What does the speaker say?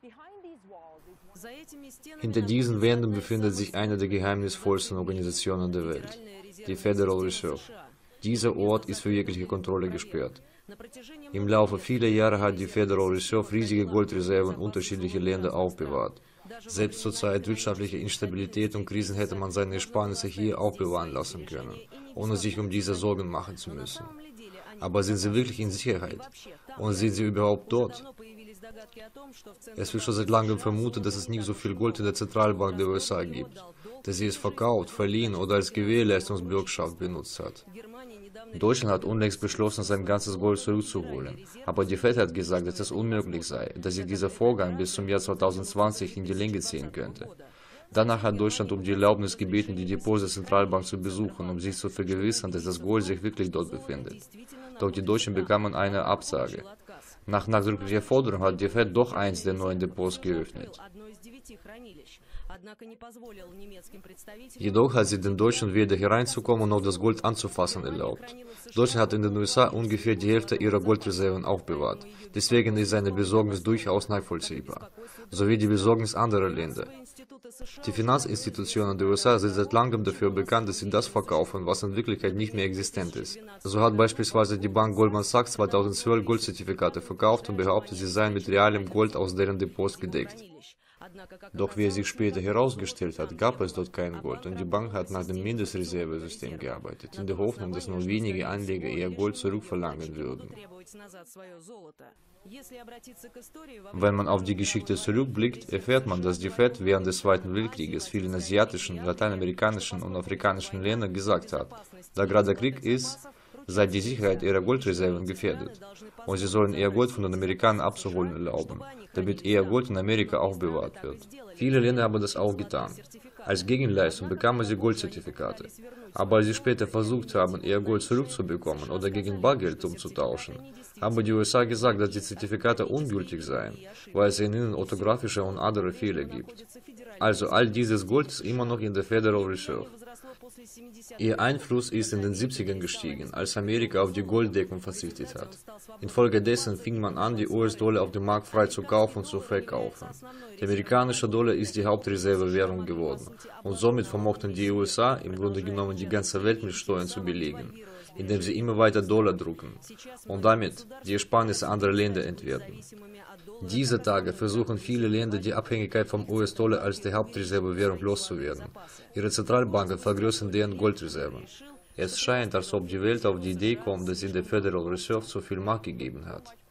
Hinter diesen Wänden befindet sich eine der geheimnisvollsten Organisationen der Welt, die Federal Reserve. Dieser Ort ist für jegliche Kontrolle gesperrt. Im Laufe vieler Jahre hat die Federal Reserve riesige Goldreserven unterschiedlicher Länder aufbewahrt. Selbst zur Zeit wirtschaftlicher Instabilität und Krisen hätte man seine Ersparnisse hier aufbewahren lassen können, ohne sich um diese Sorgen machen zu müssen. Aber sind sie wirklich in Sicherheit? Und sind sie überhaupt dort? Es wird schon seit langem vermutet, dass es nicht so viel Gold in der Zentralbank der USA gibt, dass sie es verkauft, verliehen oder als Gewährleistungsbürgschaft benutzt hat. Deutschland hat unlängst beschlossen, sein ganzes Gold zurückzuholen, aber die Fed hat gesagt, dass es unmöglich sei, dass sich dieser Vorgang bis zum Jahr 2020 in die Länge ziehen könnte. Danach hat Deutschland um die Erlaubnis gebeten, die Depots der Zentralbank zu besuchen, um sich zu vergewissern, dass das Gold sich wirklich dort befindet. Doch die Deutschen bekamen eine Absage. Nach nachdrücklicher Forderung hat die Fed doch eins der neuen Depots geöffnet. Jedoch hat sie den Deutschen weder hereinzukommen noch das Gold anzufassen erlaubt. Deutschland hat in den USA ungefähr die Hälfte ihrer Goldreserven aufbewahrt. Deswegen ist seine Besorgnis durchaus nachvollziehbar, sowie die Besorgnis anderer Länder. Die Finanzinstitutionen der USA sind seit langem dafür bekannt, dass sie das verkaufen, was in Wirklichkeit nicht mehr existent ist. So hat beispielsweise die Bank Goldman Sachs 2012 Goldzertifikate verkauft und behauptet, sie seien mit realem Gold aus deren Depots gedeckt. Doch wie es sich später herausgestellt hat, gab es dort kein Gold und die Bank hat nach dem Mindestreservesystem gearbeitet, in der Hoffnung, dass nur wenige Anleger ihr Gold zurückverlangen würden. Wenn man auf die Geschichte zurückblickt, erfährt man, dass die Fed während des Zweiten Weltkrieges vielen asiatischen, lateinamerikanischen und afrikanischen Ländern gesagt hat, da gerade Krieg ist, sei die Sicherheit ihrer Goldreserven gefährdet und sie sollen ihr Gold von den Amerikanern abzuholen erlauben, damit ihr Gold in Amerika aufbewahrt wird. Viele Länder haben das auch getan. Als Gegenleistung bekamen sie Goldzertifikate. Aber als sie später versucht haben, ihr Gold zurückzubekommen oder gegen Bargeld umzutauschen, haben die USA gesagt, dass die Zertifikate ungültig seien, weil es in ihnen orthografische und andere Fehler gibt. Also all dieses Gold ist immer noch in der Federal Reserve. Ihr Einfluss ist in den 70ern gestiegen, als Amerika auf die Golddeckung verzichtet hat. Infolgedessen fing man an, die US-Dollar auf dem Markt frei zu kaufen und zu verkaufen. Der amerikanische Dollar ist die Hauptreservewährung geworden und somit vermochten die USA im Grunde genommen die ganze Welt mit Steuern zu belegen, indem sie immer weiter Dollar drucken und damit die Ersparnisse anderer Länder entwerten. Diese Tage versuchen viele Länder, die Abhängigkeit vom US-Dollar als der Hauptreservewährung loszuwerden. Ihre Zentralbanken vergrößern deren Goldreserven. Es scheint, als ob die Welt auf die Idee kommt, dass sie der Federal Reserve zu viel Macht gegeben hat.